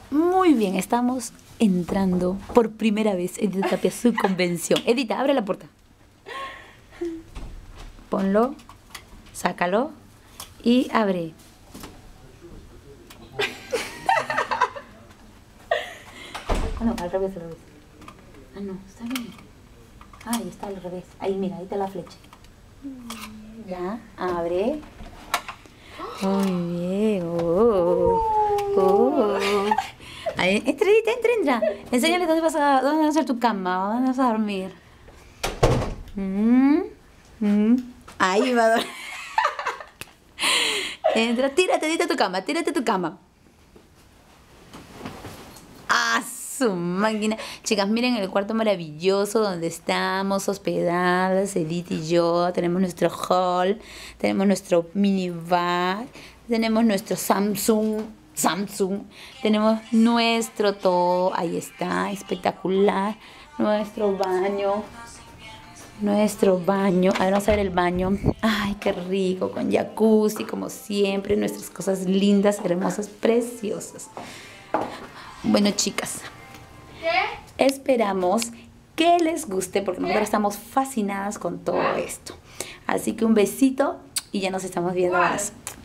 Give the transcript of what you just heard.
Muy bien, estamos entrando por primera vez Edita Tapia a su convención. Edita, abre la puerta. Ponlo, sácalo y abre. Ah, no, al revés, al revés. Ah, no, está bien. Ahí está al revés. Ahí, mira, ahí está la flecha. Ya, abre. Muy bien. Ahí, entra. Enséñale dónde vas a hacer tu cama, dónde vas a dormir. Ahí va a dormir. Entra, tírate a tu cama. ¡Ah, su máquina! Chicas, miren el cuarto maravilloso donde estamos hospedadas, Edith y yo. Tenemos nuestro hall, tenemos nuestro minibar, tenemos nuestro Samsung. Tenemos nuestro todo. Ahí está, espectacular. Nuestro baño. A ver, vamos a ver el baño. Ay, qué rico, con jacuzzi, como siempre. Nuestras cosas lindas, hermosas, preciosas. Bueno, chicas, esperamos que les guste porque nosotros estamos fascinadas con todo esto. Así que un besito y ya nos estamos viendo más.